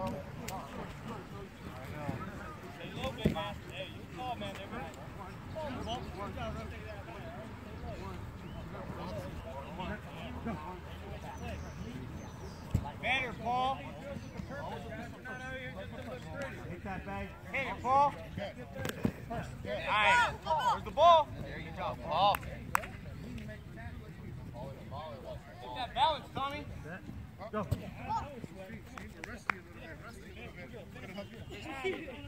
little bit, man. Hey, you call, man. They're good. Better, Paul. Take that bag. Hit it, Paul. Alright, where's the ball? There you go, Paul. Get that balance, Tommy. Go. Rest a little bit.